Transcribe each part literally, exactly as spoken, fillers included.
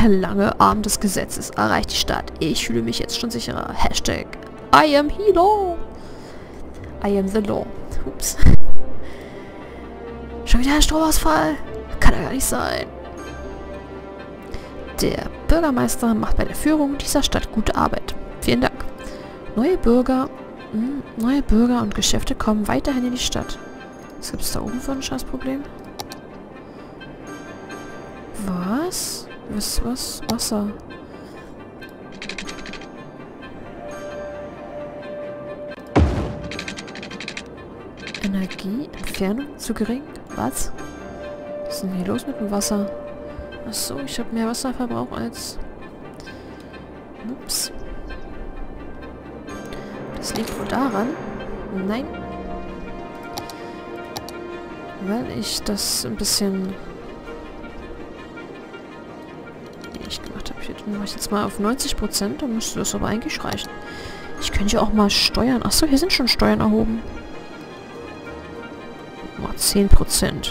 Der lange Arm des Gesetzes erreicht die Stadt. Ich fühle mich jetzt schon sicherer. Hashtag I am he law. I am the law. Ups. Schon wieder ein Stromausfall? Kann ja gar nicht sein. Der Bürgermeister macht bei der Führung dieser Stadt gute Arbeit. Vielen Dank. Neue Bürger, mh, neue Bürger und Geschäfte kommen weiterhin in die Stadt. Was gibt es da oben für ein Scheißproblem? Was? Was? Was? Wasser. Energie? Entfernung? Zu gering? Was? Was ist denn hier los mit dem Wasser? Achso, ich habe mehr Wasserverbrauch als... Ups. Das liegt wohl daran. Nein. Weil ich das ein bisschen... nicht gemacht habe. Dann mache ich jetzt mal auf neunzig Prozent. Dann müsste das aber eigentlich reichen. Ich könnte ja auch mal steuern. Achso, hier sind schon Steuern erhoben. Mal zehn Prozent.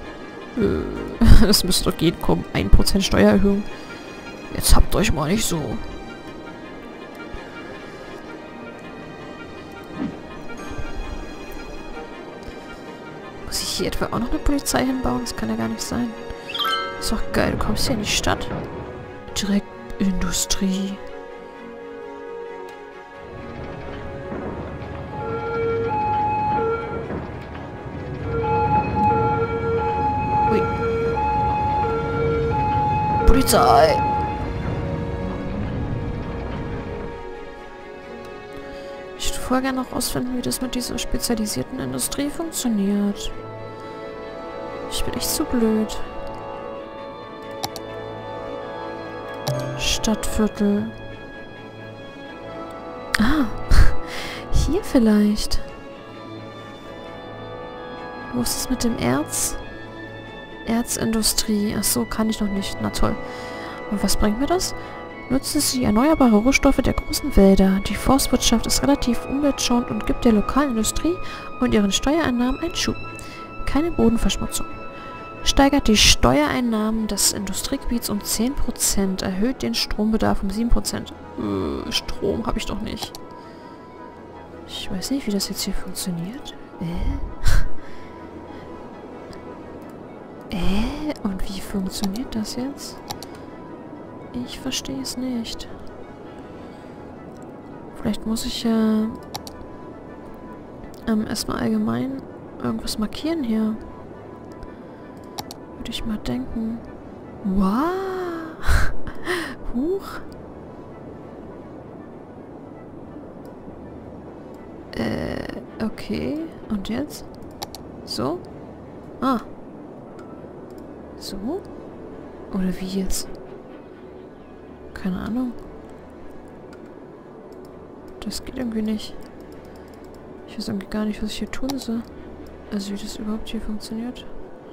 Das müsste doch gehen. Komm, ein Prozent Steuererhöhung. Jetzt habt euch mal nicht so. Muss ich hier etwa auch noch eine Polizei hinbauen? Das kann ja gar nicht sein. Ist doch geil. Du kommst hier in die Stadt. Direkt Industrie. Ui. Polizei. Ich würde vorher gerne noch ausfinden, wie das mit dieser spezialisierten Industrie funktioniert. Ich bin echt zu blöd. Stadtviertel. Ah, hier vielleicht. Wo ist es mit dem Erz? Erzindustrie. Ach so, kann ich noch nicht. Na toll. Und was bringt mir das? Nutzt es die erneuerbare Rohstoffe der großen Wälder. Die Forstwirtschaft ist relativ umweltschonend und gibt der lokalen Industrie und ihren Steuereinnahmen einen Schub. Keine Bodenverschmutzung. Steigert die Steuereinnahmen des Industriegebiets um zehn Prozent. Erhöht den Strombedarf um sieben Prozent. Äh, Strom habe ich doch nicht. Ich weiß nicht, wie das jetzt hier funktioniert. Äh? Äh? Und wie funktioniert das jetzt? Ich verstehe es nicht. Vielleicht muss ich ja ähm, erstmal allgemein irgendwas markieren hier. Würde ich mal denken. Wow! Huch! Äh, okay. Und jetzt? So? Ah. So? Oder wie jetzt? Keine Ahnung. Das geht irgendwie nicht. Ich weiß irgendwie gar nicht, was ich hier tun soll. Also wie das überhaupt hier funktioniert.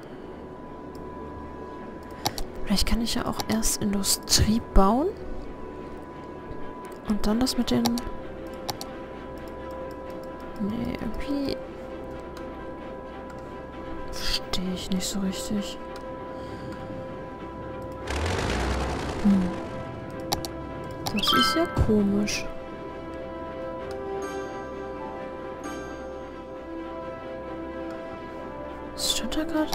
Vielleicht kann ich ja auch erst Industrie bauen. Und dann das mit den... Nee, irgendwie... Verstehe ich nicht so richtig. Hm. Das ist ja komisch. Was stand da gerade?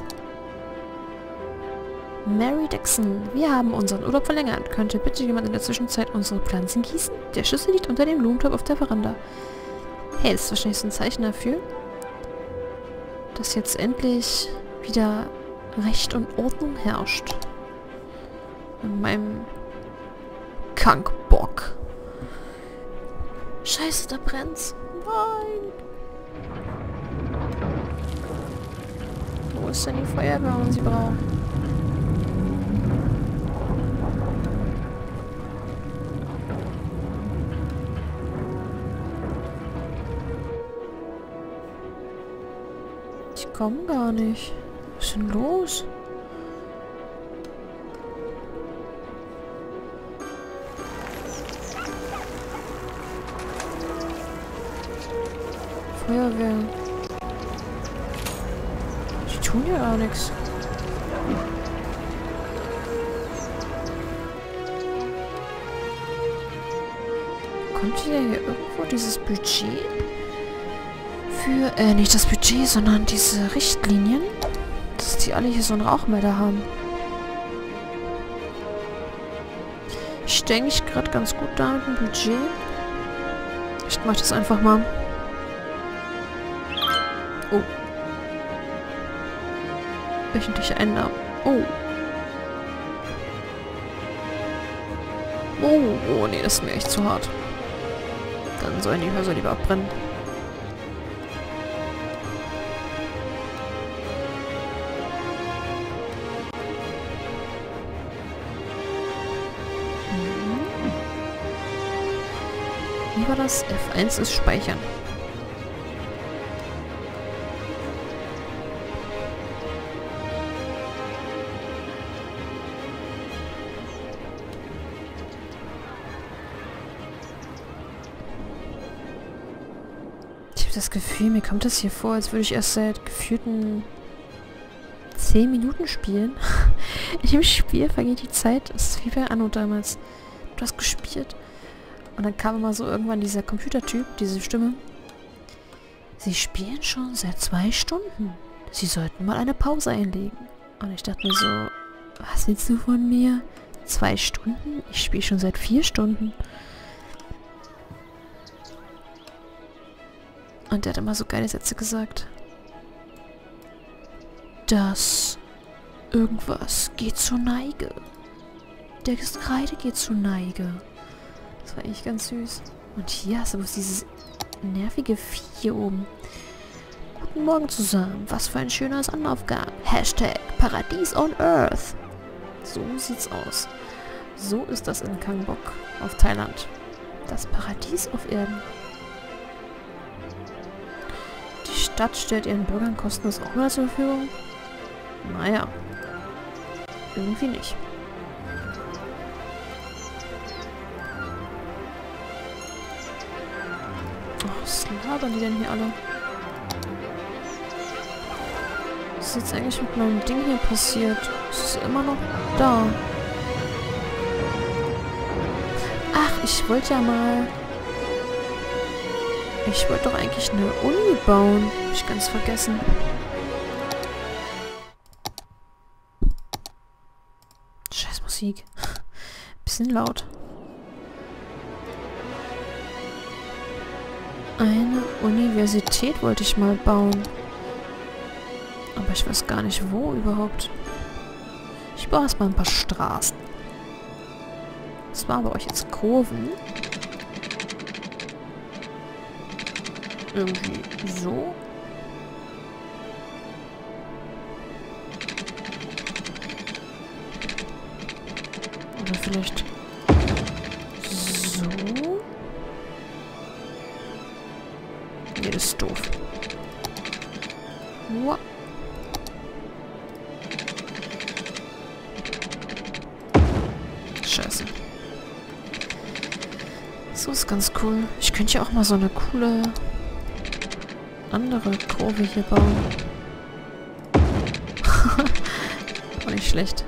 Mary Dixon, wir haben unseren Urlaub verlängert. Könnte bitte jemand in der Zwischenzeit unsere Pflanzen gießen? Der Schlüssel liegt unter dem Blumentopf auf der Veranda. Hey, das ist wahrscheinlich so ein Zeichen dafür, dass jetzt endlich wieder Recht und Ordnung herrscht. In meinem Kankbock. Scheiße, da brennt's. Nein. Wo ist denn die Feuerwehr, wenn man sie braucht? Die kommen gar nicht. Was ist denn los? Feuerwehr. Die tun ja gar nichts. Kommt ja hier irgendwo dieses Budget? Für, äh, nicht das Budget, sondern diese Richtlinien. Dass die alle hier so einen Rauchmelder haben. Ich stehe eigentlich gerade ganz gut da mit dem Budget. Ich mach das einfach mal. Oh. Wöchentliche Einnahmen. Oh. Oh, oh, nee, das ist mir echt zu hart. Dann sollen die Häuser lieber abbrennen. Wie war das? F eins ist Speichern. Ich habe das Gefühl, mir kommt das hier vor, als würde ich erst seit gefühlten zehn Minuten spielen. In dem Spiel vergeht die Zeit. Das ist wie bei Anno damals. Du hast gespielt. Und dann kam immer so irgendwann dieser Computertyp, diese Stimme. Sie spielen schon seit zwei Stunden. Sie sollten mal eine Pause einlegen. Und ich dachte mir so, was willst du von mir? Zwei Stunden? Ich spiele schon seit vier Stunden. Und der hat immer so geile Sätze gesagt. Das irgendwas geht zur Neige. Der Kreide geht zur Neige. Das war eigentlich ganz süß. Und hier hast du bloß dieses nervige Vieh hier oben. Guten Morgen zusammen. Was für ein schöner Sonnenaufgang. Hashtag Paradies on Earth. So sieht's aus. So ist das in Kangbok auf Thailand. Das Paradies auf Erden. Die Stadt stellt ihren Bürgern kostenlos auch mal zur Verfügung. Naja. Irgendwie nicht. Was labern die denn hier alle? Was ist jetzt eigentlich mit meinem Ding hier passiert? Es ist immer noch da. Ach, ich wollte ja mal... Ich wollte doch eigentlich eine Uni bauen. Hab ich ganz vergessen. Scheiß Musik. Bisschen laut. Eine Universität wollte ich mal bauen. Aber ich weiß gar nicht, wo überhaupt. Ich baue erstmal ein paar Straßen. Das waren bei euch jetzt Kurven. Irgendwie so. Oder vielleicht so. Nee, das ist doof. Wow. Scheiße. So ist ganz cool. Ich könnte ja auch mal so eine coole andere Kurve hier bauen. War nicht schlecht.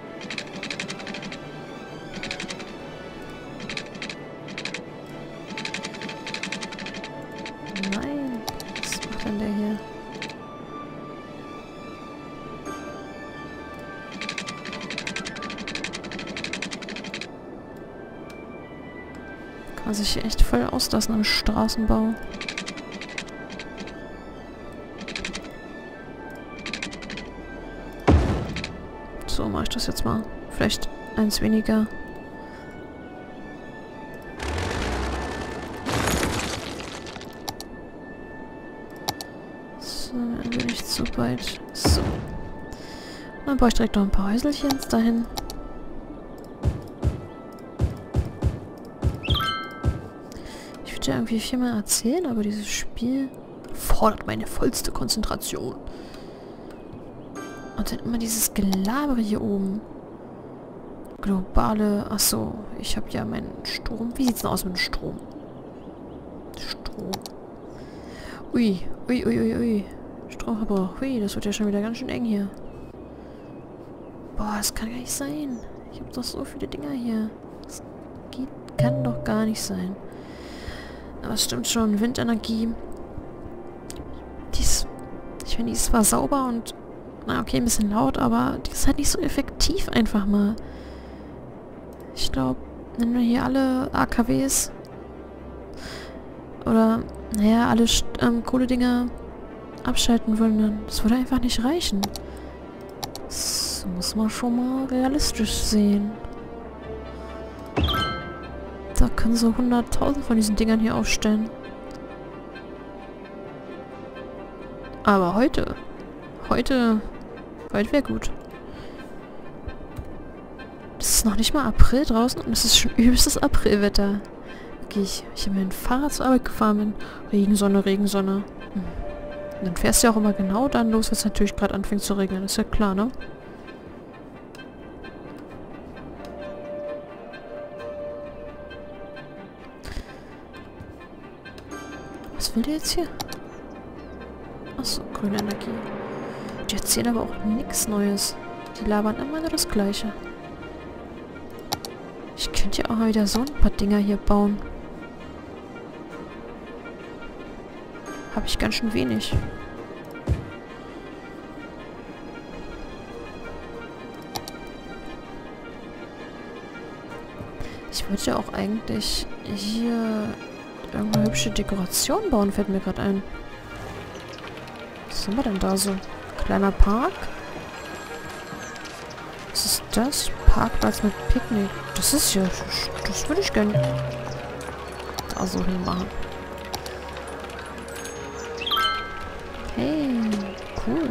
Nein. Was macht denn der hier? Kann sich hier echt voll auslassen am Straßenbau. So mache ich das jetzt mal. Vielleicht eins weniger. So, dann bin ich zu weit. So. Dann baue ich direkt noch ein paar Häuselchen dahin. Ich würde ja irgendwie viel mehr erzählen, aber dieses Spiel fordert meine vollste Konzentration. Und dann immer dieses Gelabere hier oben. Globale... Achso, ich habe ja meinen Strom. Wie sieht's denn aus mit dem Strom? Strom. Ui, ui, ui, ui, ui. Stromverbrauch. Ui, das wird ja schon wieder ganz schön eng hier. Boah, das kann gar nicht sein. Ich habe doch so viele Dinger hier. Das geht, kann doch gar nicht sein. Aber es stimmt schon, Windenergie. Die ist, ich finde, die ist zwar sauber und, na okay, ein bisschen laut, aber die ist halt nicht so effektiv einfach mal. Ich glaube, wenn wir hier alle A K Ws oder, naja, alle ähm, Kohledinger abschalten wollen, dann das würde einfach nicht reichen. Das muss man schon mal realistisch sehen. Da können so hunderttausend von diesen Dingern hier aufstellen. Aber heute, heute, heute wäre gut. Es ist noch nicht mal April draußen und es ist schon übelstes Aprilwetter. Okay, ich, ich habe mit dem Fahrrad zur Arbeit gefahren bin. Regensonne, Regensonne. Hm. Und dann fährst du ja auch immer genau dann los, wenn es natürlich gerade anfängt zu regnen. Ist ja klar, ne? Was will der jetzt hier? Achso, grüne Energie. Die erzählen aber auch nichts Neues. Die labern immer nur das Gleiche. Ich könnte ja auch mal wieder so ein paar Dinger hier bauen. Habe ich ganz schön wenig. Ich wollte ja auch eigentlich hier irgendeine hübsche Dekoration bauen, fällt mir gerade ein. Was haben wir denn da so? Kleiner Park? Was ist das? Parkplatz mit Picknick. Das ist ja... Das würde ich gerne da so hinmachen. Hey, cool.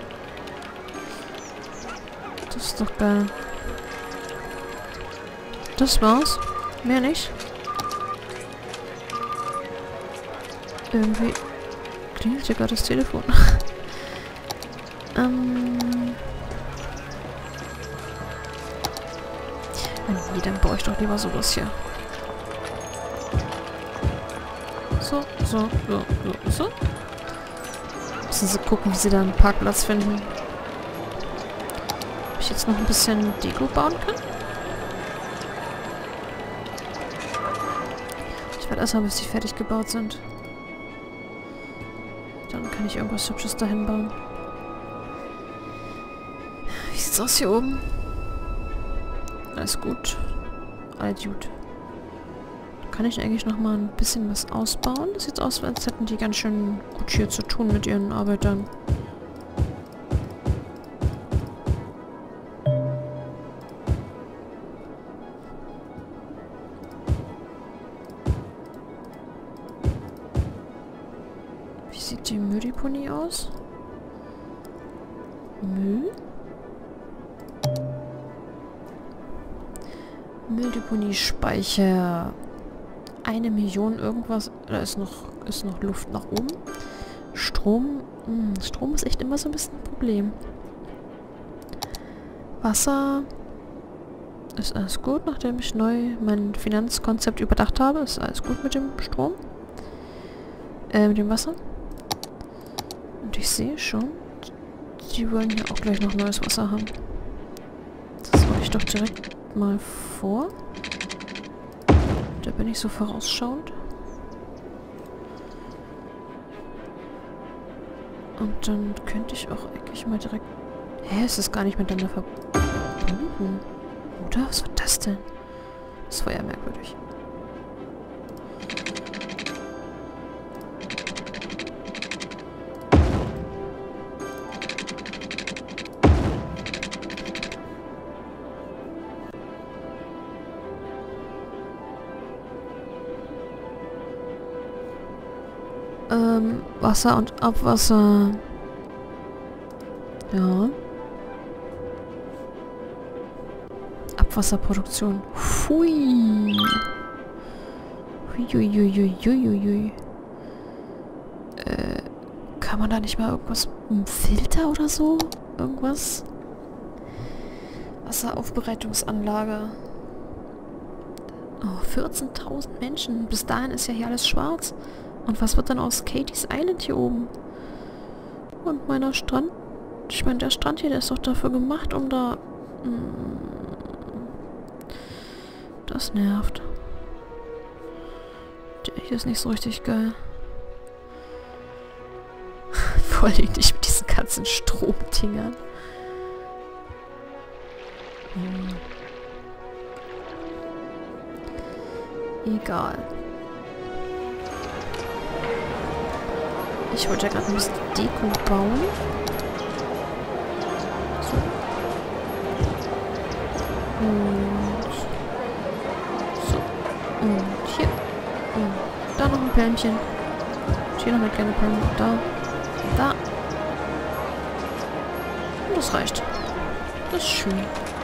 Das ist doch geil. Das war's. Mehr nicht. Irgendwie klingelt hier gerade das Telefon. ähm... Nee, dann baue ich doch lieber sowas hier. So, so, so, so, so. Müssen sie gucken, wie sie da einen Parkplatz finden. Ob ich jetzt noch ein bisschen Deko bauen kann? Ich werde erstmal, bis die fertig gebaut sind. Dann kann ich irgendwas Hübsches dahin bauen. Wie sieht's aus hier oben? Alles gut. Alles gut. Kann ich eigentlich noch mal ein bisschen was ausbauen? Das sieht aus, als hätten die ganz schön gut hier zu tun mit ihren Arbeitern. Wie sieht die Mülldeponie aus? Müll? Mülldeponie-Speicher. Eine Million irgendwas. Da ist noch, ist noch Luft nach oben. Strom. Mh, Strom ist echt immer so ein bisschen ein Problem. Wasser. Ist alles gut, nachdem ich neu mein Finanzkonzept überdacht habe. Ist alles gut mit dem Strom. Äh, mit dem Wasser. Und ich sehe schon, die wollen hier auch gleich noch neues Wasser haben. Das mache ich doch direkt mal vor. Da bin ich so vorausschauend. Und dann könnte ich auch eigentlich mal direkt... Hä, ist das gar nicht miteinander verbunden? Oder? Was war das denn? Das war ja merkwürdig. Ähm, Wasser und Abwasser. Ja. Abwasserproduktion. Hui. Huiuiuiuiuiui. Äh, kann man da nicht mal irgendwas... Ein Filter oder so? Irgendwas? Wasseraufbereitungsanlage. Oh, vierzehntausend Menschen. Bis dahin ist ja hier alles schwarz. Und was wird dann aus Katie's Island hier oben? Und meiner Strand... Ich meine, der Strand hier, der ist doch dafür gemacht, um da... Das nervt. Der ist nicht so richtig geil. Vor allem nicht mit diesen ganzen Stromdingern. Hm. Egal. Ich wollte ja gerade ein bisschen Deko bauen. So. Und so. Und hier. Und da noch ein Pärmchen. Und hier noch eine kleine Palme. Da. Da. Und das reicht. Das ist schön.